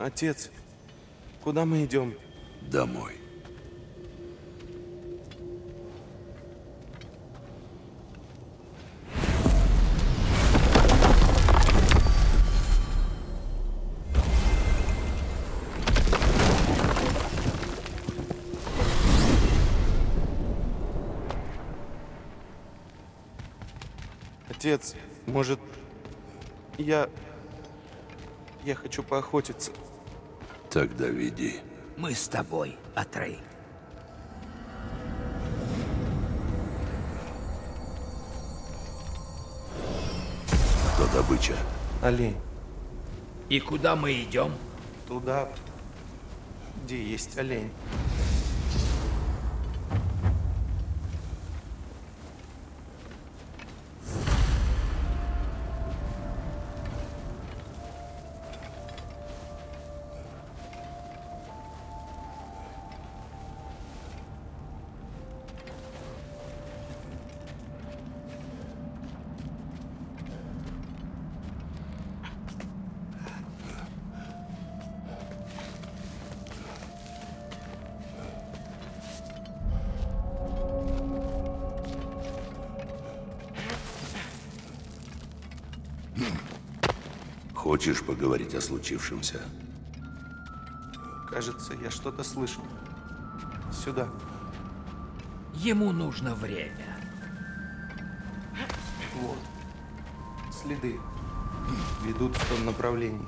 Отец, куда мы идем? Домой. Отец, может, я хочу поохотиться. Тогда веди. Мы с тобой, Атрей. Кто добыча? Олень. И куда мы идем? Туда, где есть олень. Хочешь поговорить о случившемся? Кажется, я что-то слышал. Сюда. Ему нужно время. Вот. Следы ведут в том направлении.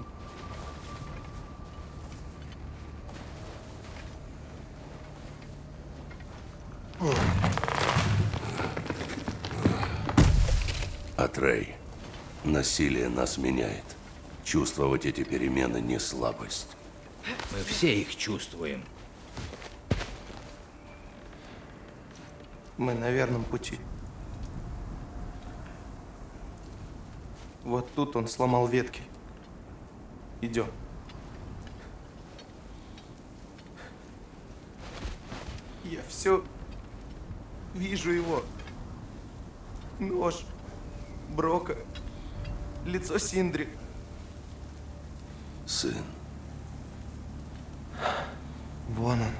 Атрей, насилие нас меняет. Чувствовать эти перемены не слабость. Мы все их чувствуем. Мы на верном пути. Вот тут он сломал ветки. Идем. Я все вижу его. Нож, Брока, лицо Синдри. Сын. Вон он.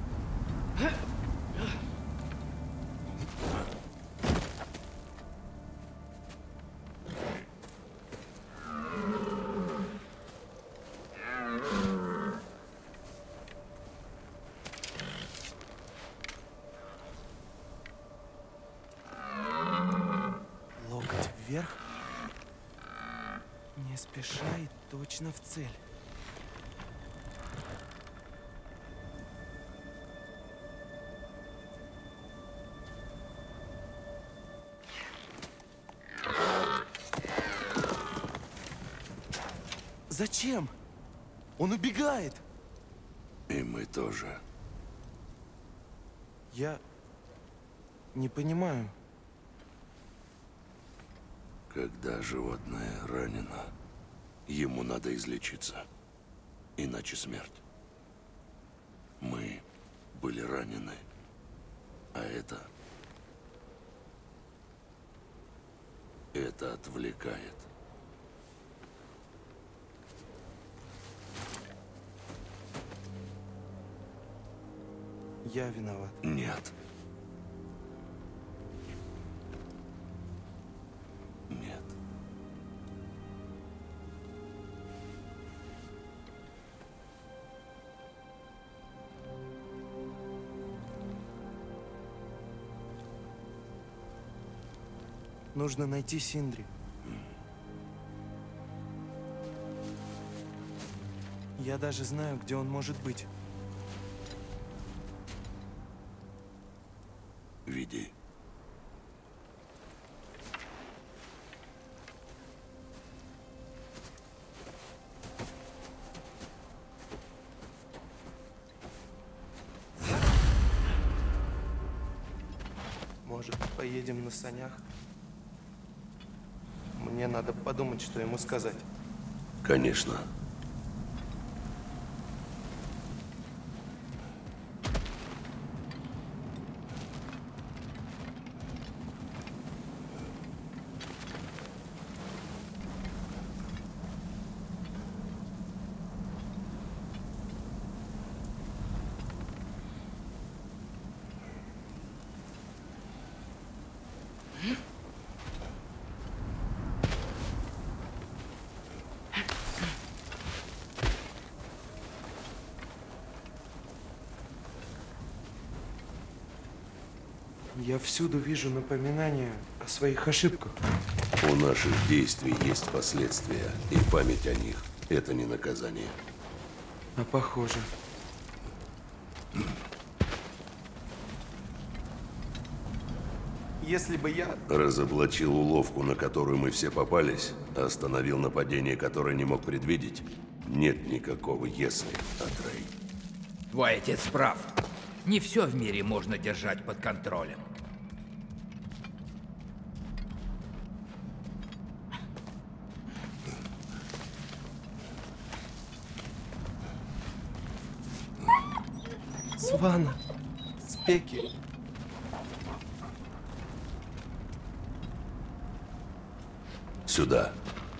Локоть вверх. Не спеша и точно в цель. Зачем? Он убегает. И мы тоже. Я не понимаю. Когда животное ранено, ему надо излечиться. Иначе смерть. Мы были ранены. А это... Это отвлекает. Я виноват. Нет. Нет. Нужно найти Синдри. Я даже знаю, где он может быть. Веди. Может, поедем на санях? Мне надо подумать, что ему сказать. Конечно. Я всюду вижу напоминания о своих ошибках. У наших действий есть последствия, и память о них – это не наказание. А похоже. Если бы я... Разоблачил уловку, на которую мы все попались, а остановил нападение, которое не мог предвидеть, нет никакого «если», Атрей. Твой отец прав. Не все в мире можно держать под контролем. Свана, Спеки. Сюда.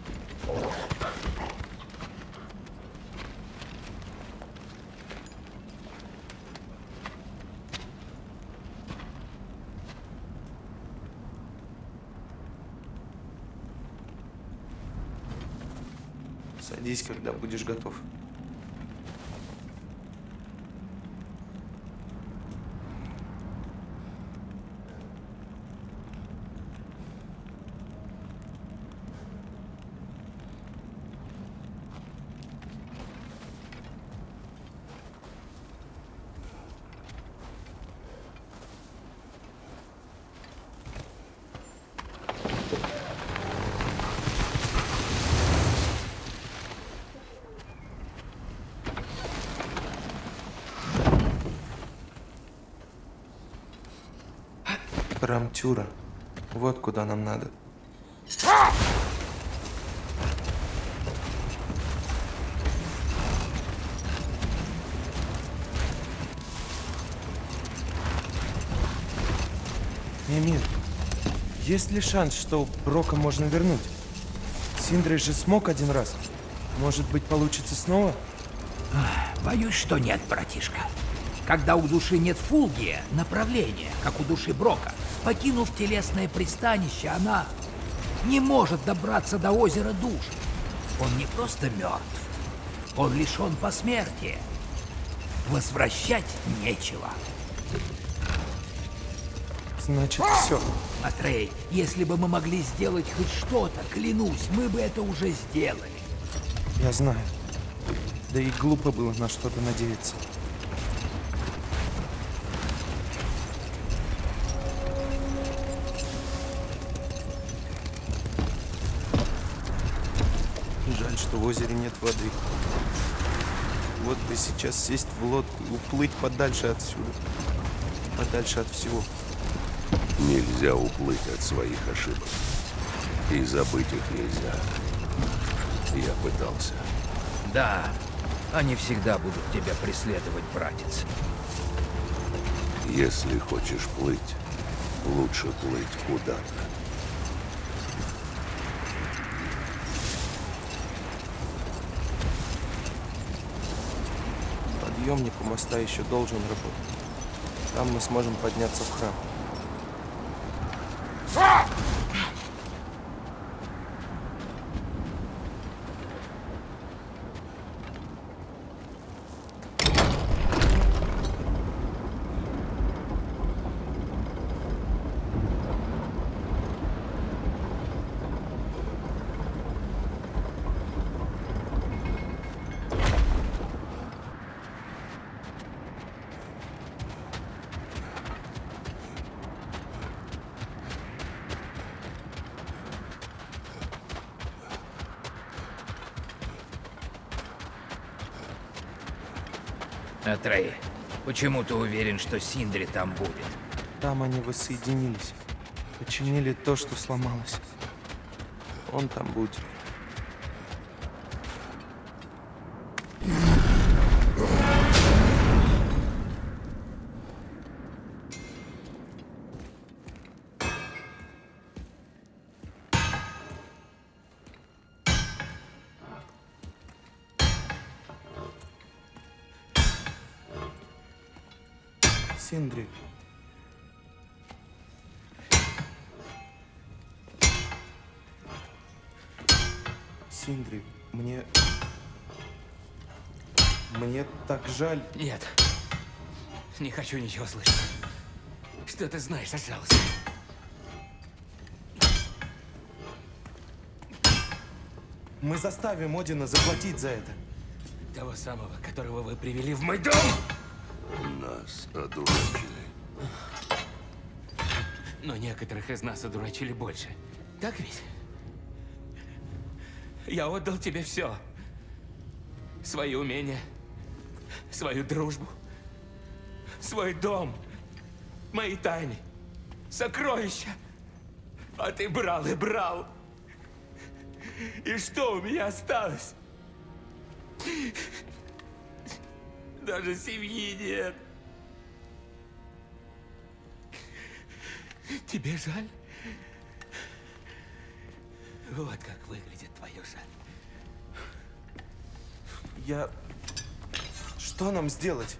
Садись, когда будешь готов. Храм Тюра. Вот куда нам надо. Мимир, есть ли шанс, что Брока можно вернуть? Синдри же смог один раз. Может быть, получится снова? Боюсь, что нет, братишка. Когда у души нет фулгия, направления, как у души Брока, покинув телесное пристанище, она не может добраться до озера душ. Он не просто мертв, он лишен посмертия. Возвращать нечего. Значит, все. Атрей, если бы мы могли сделать хоть что-то, клянусь, мы бы это уже сделали. Я знаю. Да и глупо было на что-то надеяться. Жаль, что в озере нет воды. Вот бы сейчас сесть в лодку и уплыть подальше отсюда. Подальше от всего. Нельзя уплыть от своих ошибок. И забыть их нельзя. Я пытался. Да, они всегда будут тебя преследовать, братец. Если хочешь плыть, лучше плыть куда-то. Подъемник у моста еще должен работать. Там мы сможем подняться в храм. Атрей, почему ты уверен, что Синдри там будет? Там они воссоединились. Починили то, что сломалось. Он там будет. Синдри. Синдри, мне так жаль. Нет, не хочу ничего слышать. Что ты знаешь о жалости? Мы заставим Одина заплатить за это. Того самого, которого вы привели в мой дом? Нас одурачили. Но некоторых из нас одурачили больше. Так ведь? Я отдал тебе все. Свои умения, свою дружбу, свой дом, мои тайны, сокровища. А ты брал и брал. И что у меня осталось? Даже семьи нет. Тебе жаль? Вот как выглядит твое жаль. Что нам сделать?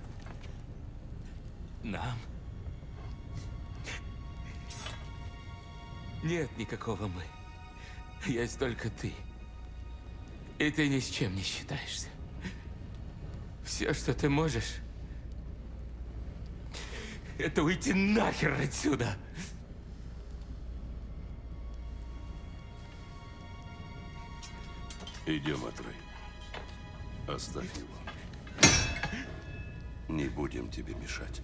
Нам? Нет никакого мы. Есть только ты. И ты ни с чем не считаешься. Все, что ты можешь, это уйти нахер отсюда. Идем, Атрей. Оставь его. Не будем тебе мешать.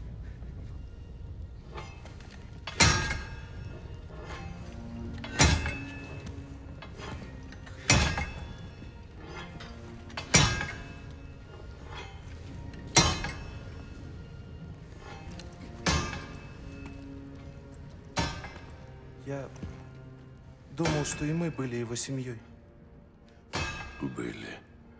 Я думал, что и мы были его семьей. Были.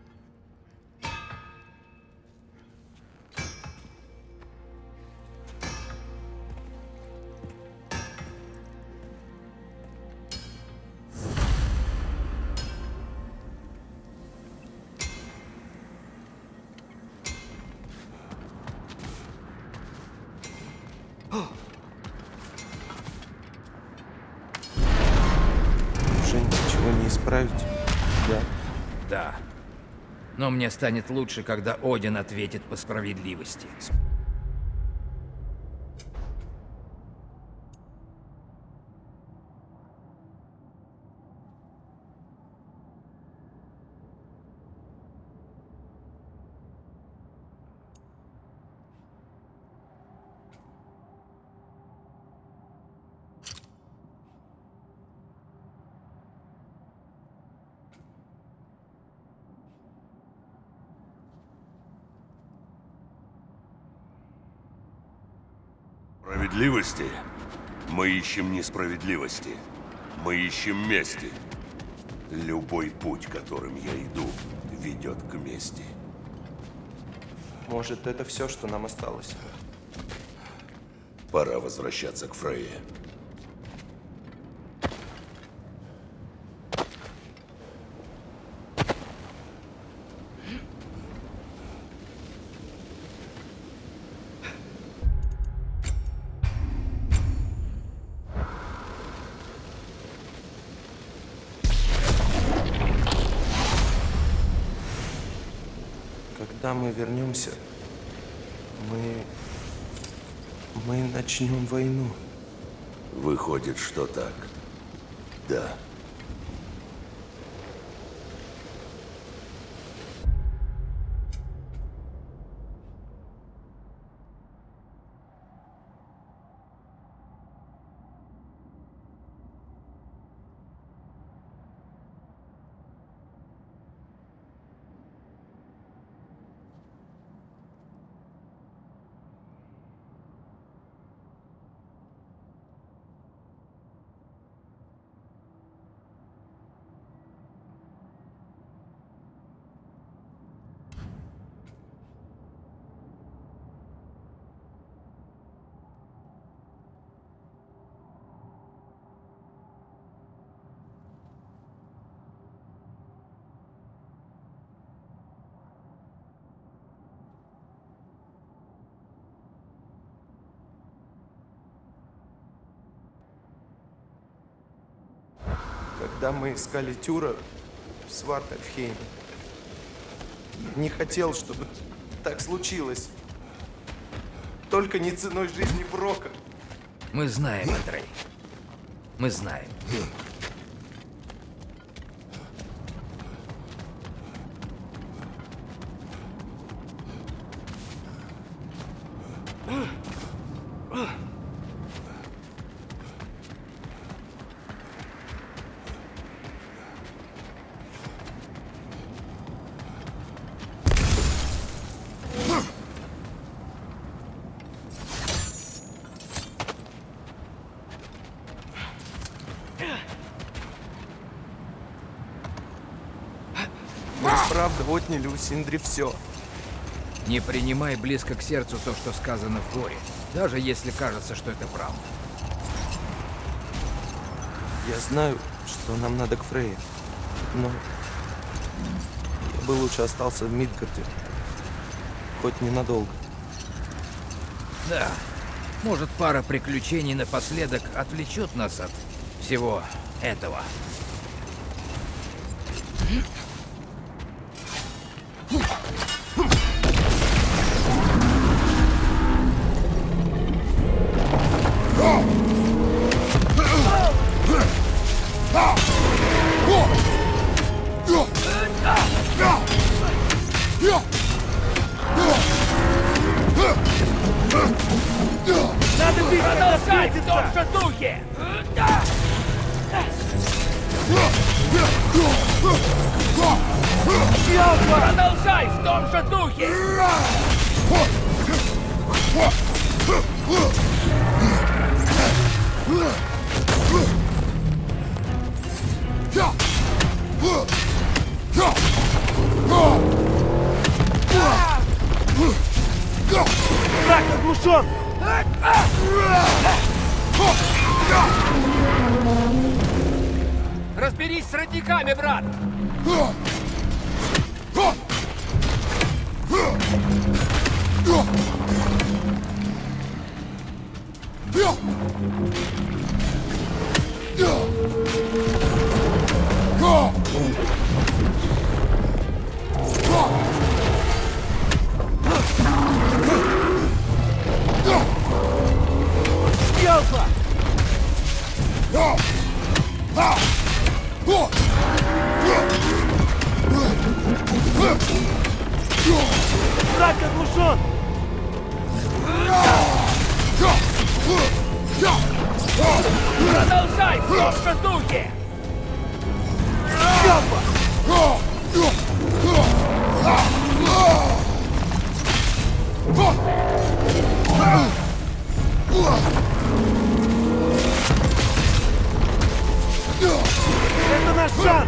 Уже ничего не исправить. Да. Да. Но мне станет лучше, когда Один ответит по справедливости. Справедливости? Мы ищем несправедливости. Мы ищем мести. Любой путь, которым я иду, ведет к мести. Может, это все, что нам осталось? Пора возвращаться к Фрейе. Когда мы вернемся, мы начнем войну. Выходит, что так. Да. Когда мы искали Тюра в Свартальфхейме, не хотел, чтобы так случилось. Только не ценой жизни Брока. Мы знаем, Андрей. Мы знаем. Мы и правда отняли у Синдри все. Не принимай близко к сердцу то, что сказано в горе, даже если кажется, что это правда. Я знаю, что нам надо к Фрейе, но я бы лучше остался в Мидгарде. Хоть ненадолго. Да, может, пара приключений напоследок отвлечет нас от всего этого. Надо бить, Продолжай в том же духе! Продолжай в том же духе! Враг оглушен! Разберись с родниками, брат! Елка! Враг оглушен! Продолжай в том же духе! Это наш шанс!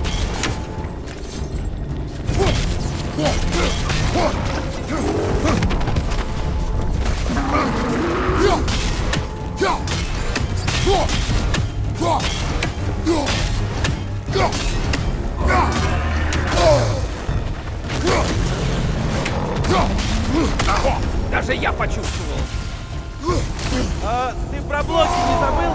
Даже я почувствовал! А ты про блоки не забыл?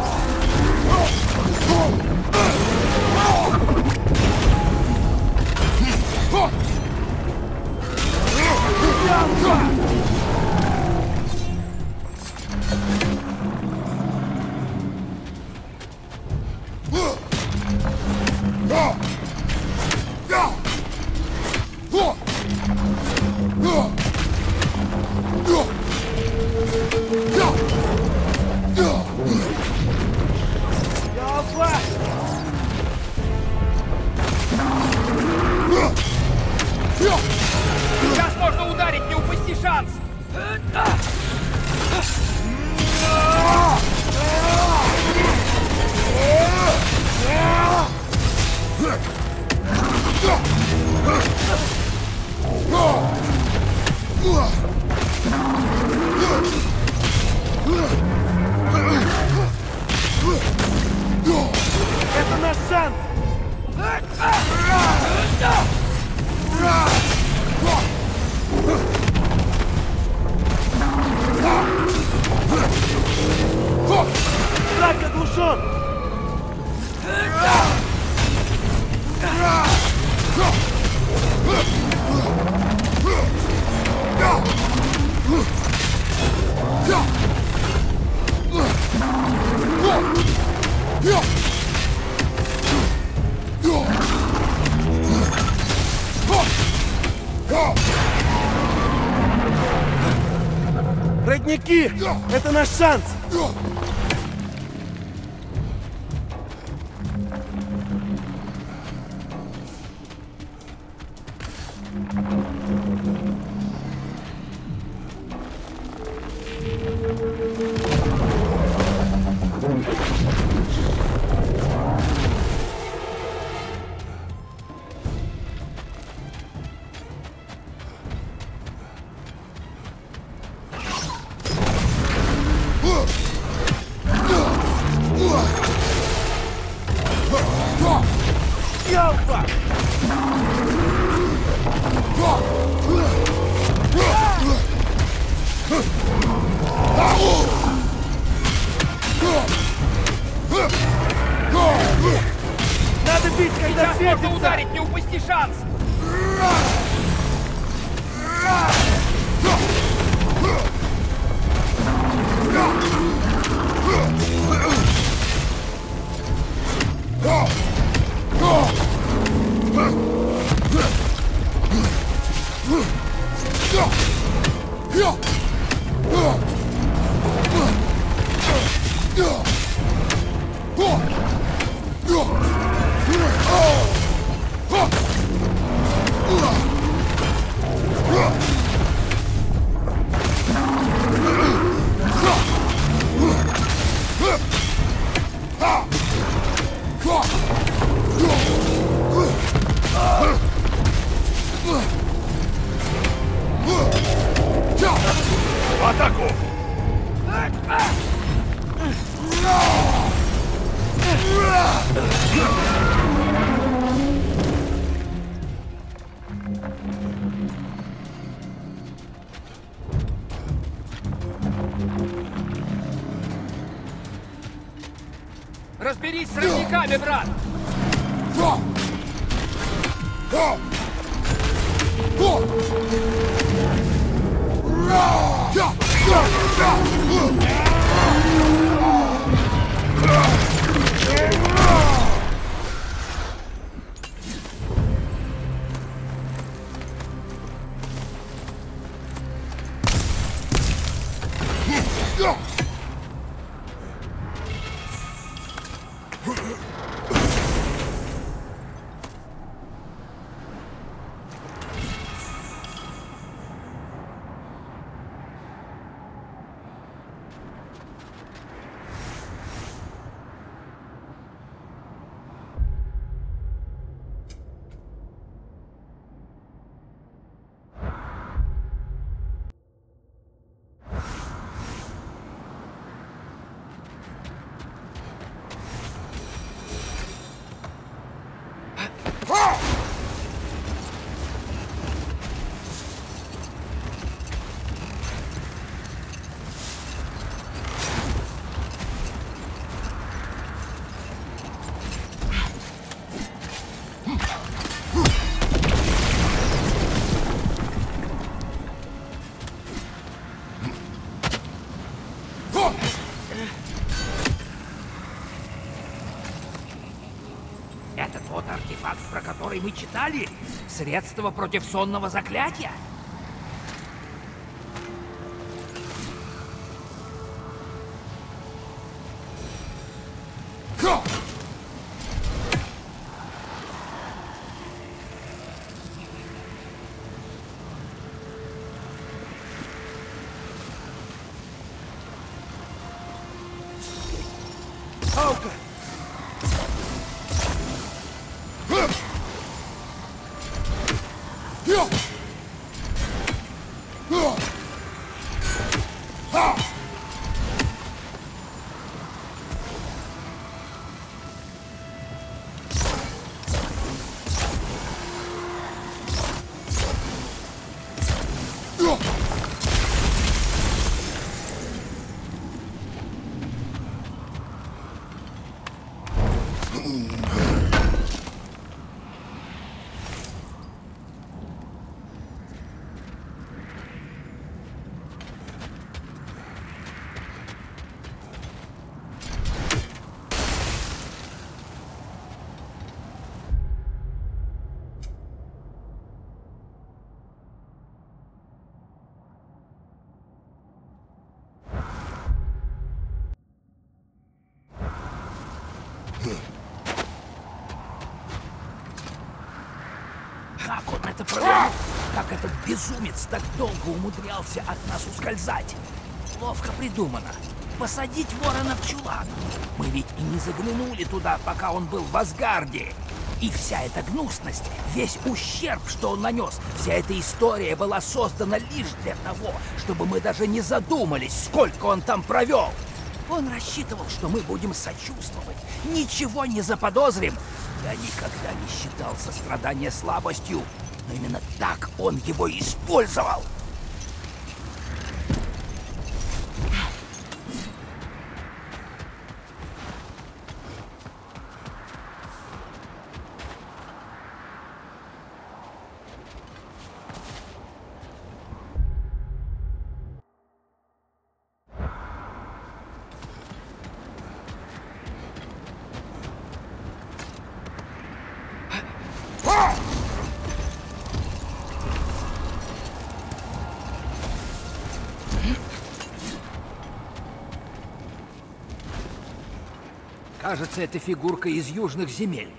Ялфа! Сейчас можно ударить, не упусти шанс! Это наш шанс! Враг оглушен! Проводники! Это наш шанс! Надо бить, когда светится! Можно ударить, не упусти шанс! В атаку! Разберись с родниками, брат! Этот вот артефакт, про который мы читали, средство против сонного заклятия. Как он это провернул? Как этот безумец так долго умудрялся от нас ускользать? Ловко придумано. Посадить ворона в чулан. Мы ведь и не заглянули туда, пока он был в Асгарде. И вся эта гнусность, весь ущерб, что он нанес, вся эта история была создана лишь для того, чтобы мы даже не задумались, сколько он там провел. Он рассчитывал, что мы будем сочувствовать, ничего не заподозрим. Я никогда не считал сострадание слабостью, но именно так он его использовал. Кажется, это фигурка из южных земель.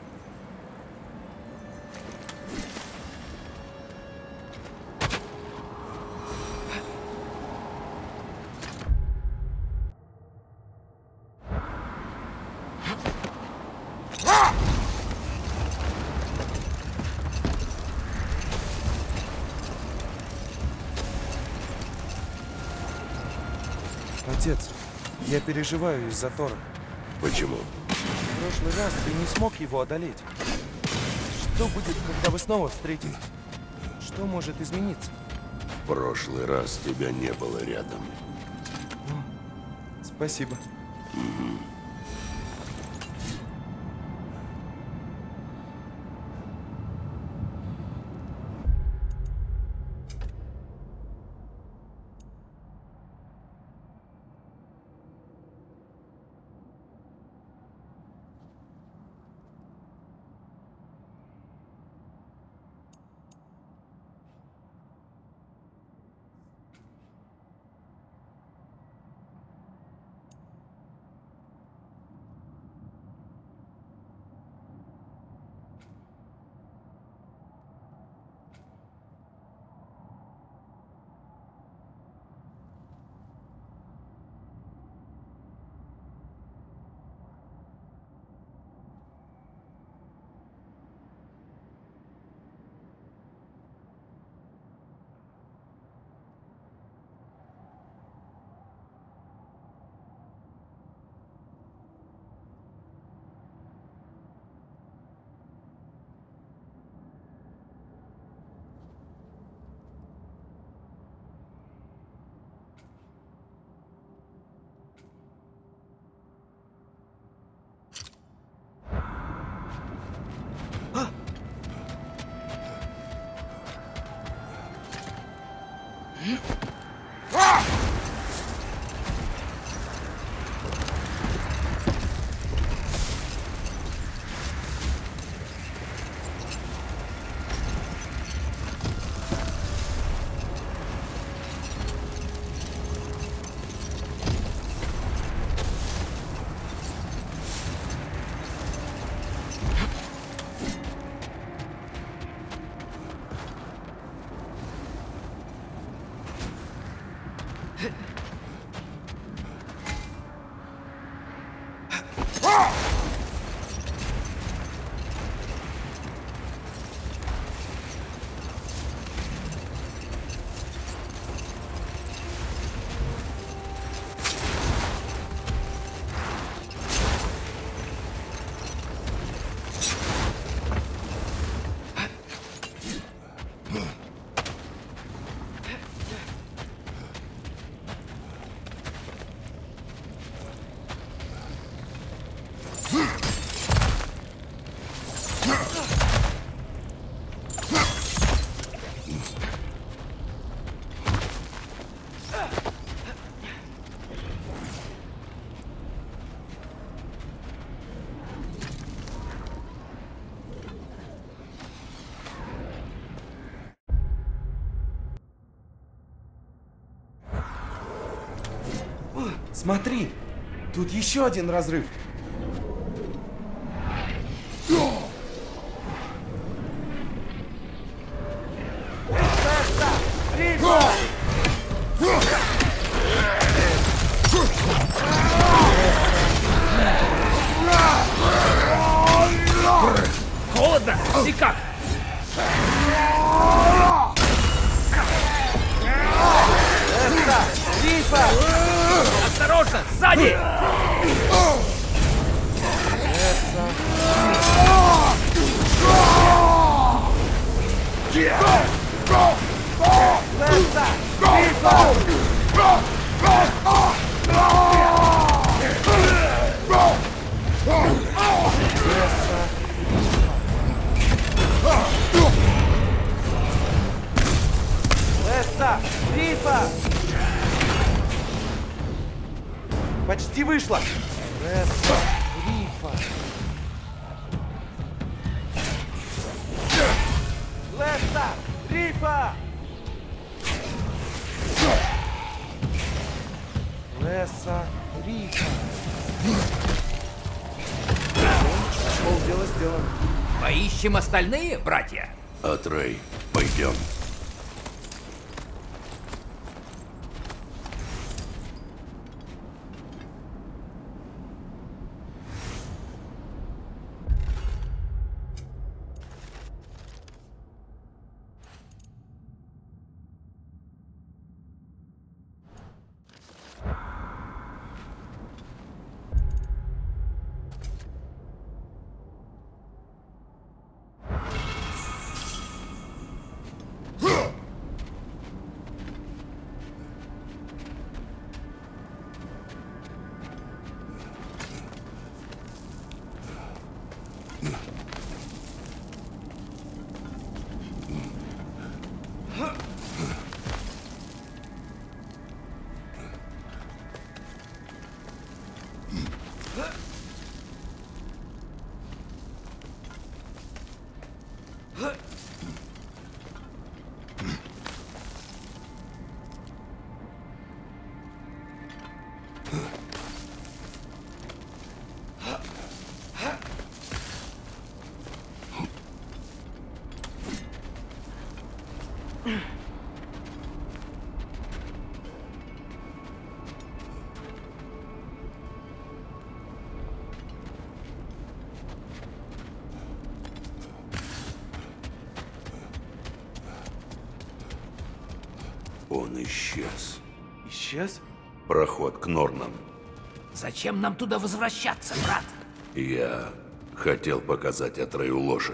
Отец, я переживаю из-за Тора. Почему? В прошлый раз ты не смог его одолеть. Что будет, когда вы снова встретитесь? Что может измениться? В прошлый раз тебя не было рядом. Спасибо. Смотри, тут еще один разрыв. свободно! Никак! Эста! Рифа! Осторожно! Сзади! Эста! Рифа! Эста! Рифа! Почти вышло! Эста! Рифа! Леста! Рифа! Леса! Рифа! Полдела сделано. Поищем остальные, братья? Атрей, пойдем. Он исчез. Исчез? Проход к Норнам. Зачем нам туда возвращаться, брат? Я хотел показать Атрею лошадь.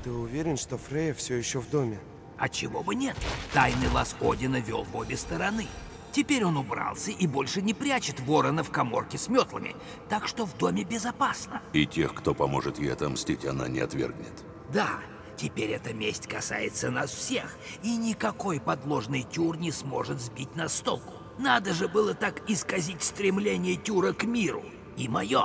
Ты уверен, что Фрейя все еще в доме? А чего бы нет? Тайный лаз Одина вел в обе стороны. Теперь он убрался и больше не прячет ворона в каморке с метлами, так что в доме безопасно. И тех, кто поможет ей отомстить, она не отвергнет. Да, теперь эта месть касается нас всех, и никакой подложный Тюр не сможет сбить нас с толку. Надо же было так исказить стремление Тюра к миру. И мое.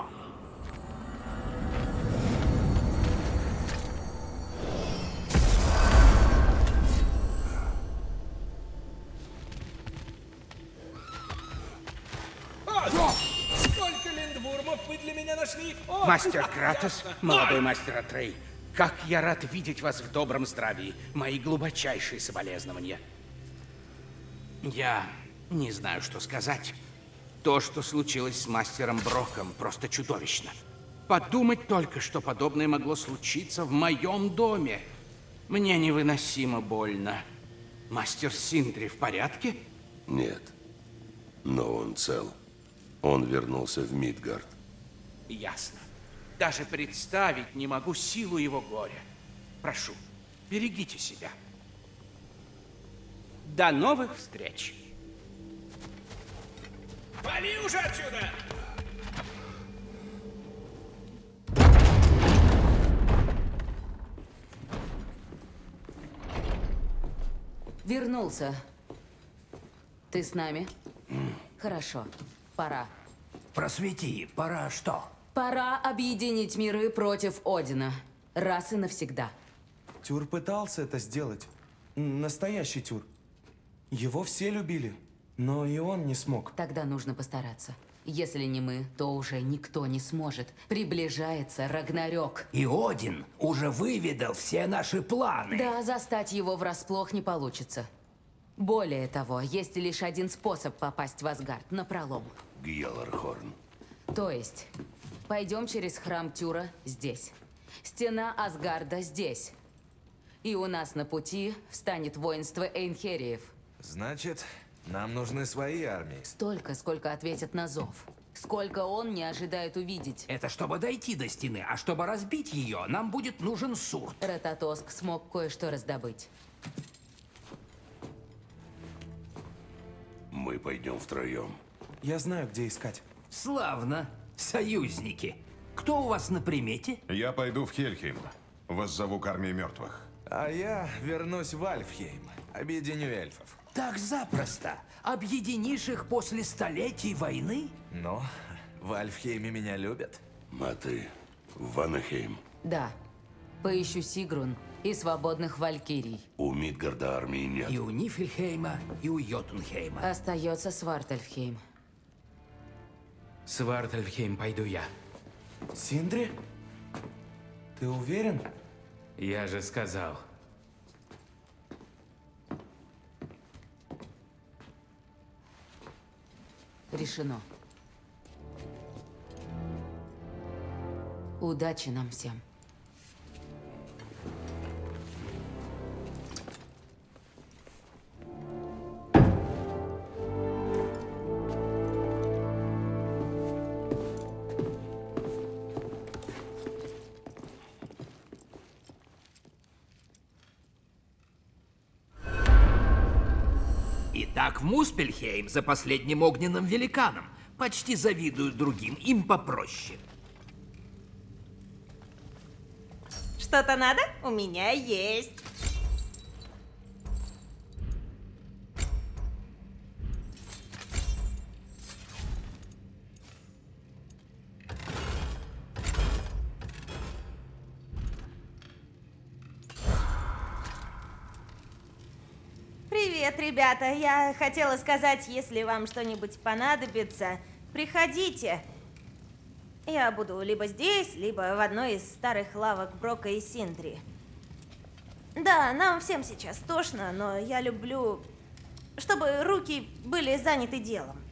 Сколько линдвурмов вы для меня нашли? О, Мастер Кратос, молодой мастер Атрей, как я рад видеть вас в добром здравии. Мои глубочайшие соболезнования. Я не знаю, что сказать. То, что случилось с мастером Броком, просто чудовищно. Подумать только, что подобное могло случиться в моем доме. Мне невыносимо больно. Мастер Синдри в порядке? Нет. Но он цел. Он вернулся в Мидгард. Ясно. Даже представить не могу силу его горя. Прошу, берегите себя. До новых встреч. вали уже отсюда! Вернулся. Ты с нами? Хорошо. Пора. Просвети, пора что? Пора объединить миры против Одина. Раз и навсегда. Тюр пытался это сделать. Настоящий Тюр. Его все любили, но и он не смог. Тогда нужно постараться. Если не мы, то уже никто не сможет. Приближается Рагнарёк. И Один уже выведал все наши планы. Да, застать его врасплох не получится. Более того, есть лишь один способ попасть в Асгард – напролом. Гьялархорн. То есть, пойдем через храм Тюра здесь. Стена Асгарда здесь. И у нас на пути встанет воинство Эйнхериев. Значит, нам нужны свои армии. Столько, сколько ответят на зов. Сколько он не ожидает увидеть. Это чтобы дойти до стены, а чтобы разбить ее, нам будет нужен Сурт. Рататоск смог кое-что раздобыть. Мы пойдем втроем. Я знаю, где искать. Славно. Союзники. Кто у вас на примете? Я пойду в Хельхейм. Воззову к армии мертвых. А я вернусь в Альфхейм. Объединю эльфов. Так запросто. Объединишь их после столетий войны? Но в Альфхейме меня любят. А ты в Ванахейм. Да. Поищу Сигрун и свободных валькирий. У Мидгарда армии нет. И у Нифельхейма, и у Йотунхейма. Остается Свартальфхейм. Свартальфхейм пойду я. Синдри? Ты уверен? Я же сказал. Решено. Удачи нам всем. Итак, в Муспельхейм за последним огненным великаном. Почти завидуют другим, им попроще. Что-то надо? У меня есть. Привет, ребята. Я хотела сказать, если вам что-нибудь понадобится, приходите. Я буду либо здесь, либо в одной из старых лавок Брока и Синдри. Да, нам всем сейчас тошно, но я люблю, чтобы руки были заняты делом.